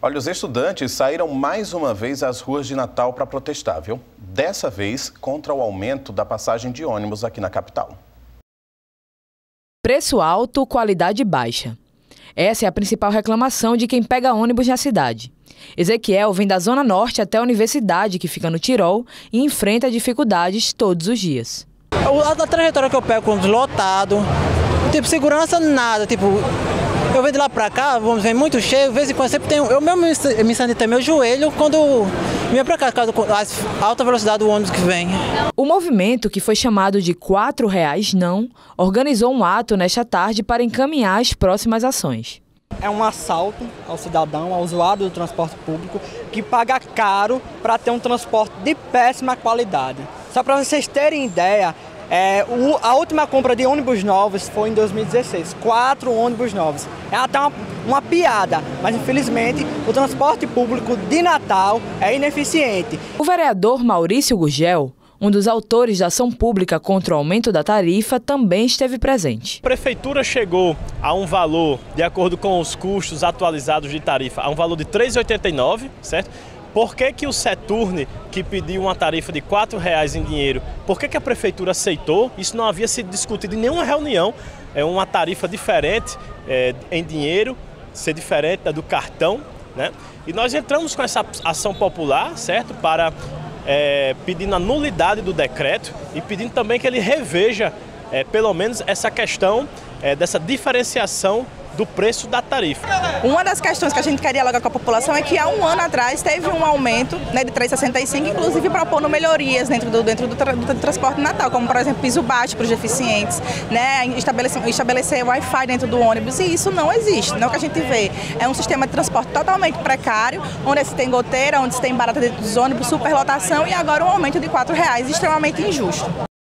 Olha, os estudantes saíram mais uma vez às ruas de Natal para protestar, viu? Dessa vez contra o aumento da passagem de ônibus aqui na capital. Preço alto, qualidade baixa. Essa é a principal reclamação de quem pega ônibus na cidade. Ezequiel vem da Zona Norte até a universidade, que fica no Tirol, e enfrenta dificuldades todos os dias. A trajetória que eu pego com lotado, tipo segurança nada, tipo, eu venho de lá pra cá, vamos ver, muito cheio, de vez em quando sempre tem, eu mesmo me senti até meu joelho quando vinha pra cá, por causa da alta velocidade do ônibus que vem. O movimento, que foi chamado de R$4 não, organizou um ato nesta tarde para encaminhar as próximas ações. É um assalto ao cidadão, ao usuário do transporte público, que paga caro para ter um transporte de péssima qualidade. Só para vocês terem ideia, a última compra de ônibus novos foi em 2016, 4 ônibus novos. É até uma piada, mas infelizmente o transporte público de Natal é ineficiente. O vereador Maurício Gurgel, um dos autores da ação pública contra o aumento da tarifa, também esteve presente. A prefeitura chegou a um valor, de acordo com os custos atualizados de tarifa, a um valor de R$ 3,89, certo? Por que o Seturne, que pediu uma tarifa de R$4 em dinheiro, por que a prefeitura aceitou? Isso não havia sido discutido em nenhuma reunião. É uma tarifa diferente em dinheiro, ser diferente da do cartão, né? E nós entramos com essa ação popular, certo? Para pedindo a nulidade do decreto e pedindo também que ele reveja, pelo menos, essa questão dessa diferenciação do preço da tarifa. Uma das questões que a gente quer dialogar com a população é que há um ano atrás teve um aumento, né, de 3,65, inclusive propondo melhorias dentro do transporte natal, como por exemplo piso baixo para os deficientes, né, estabelecer Wi-Fi dentro do ônibus, e isso não existe. Não é o que a gente vê. É um sistema de transporte totalmente precário, onde se tem goteira, onde se tem barata dentro dos ônibus, superlotação e agora um aumento de R$4 extremamente injusto.